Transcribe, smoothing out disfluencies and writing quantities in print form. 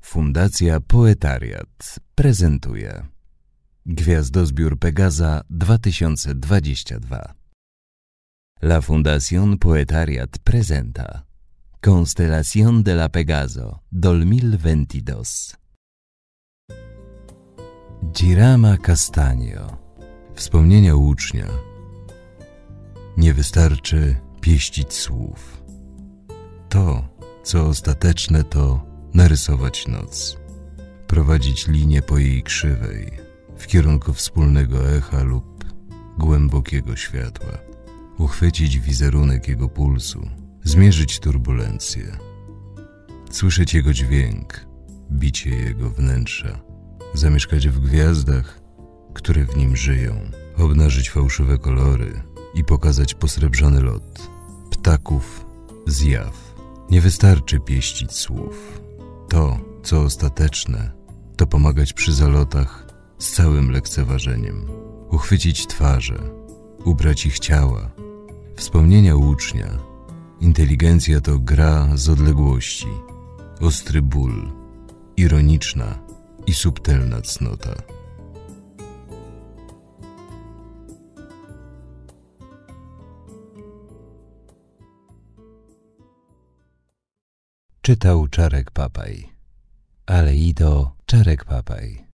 Fundacja Poetariat prezentuje Gwiazdozbiór Pegaza 2022. La Fundación Poetariat presenta Constelación de la Pegaso 2022. Girama Castaño. Wspomnienia ucznia. Nie wystarczy pieścić słów. To, co ostateczne, to narysować noc, prowadzić linię po jej krzywej w kierunku wspólnego echa lub głębokiego światła, uchwycić wizerunek jego pulsu, zmierzyć turbulencję, słyszeć jego dźwięk, bicie jego wnętrza, zamieszkać w gwiazdach, które w nim żyją, obnażyć fałszywe kolory i pokazać posrebrzony lot ptaków z jaw. Nie wystarczy pieścić słów. To, co ostateczne, to pomagać przy zalotach z całym lekceważeniem, uchwycić twarze, ubrać ich ciała. Wspomnienia ucznia. Inteligencja to gra z odległości, ostry ból, ironiczna i subtelna cnota. Czytał Czarek Papaj. Aleido Czarek Papaj.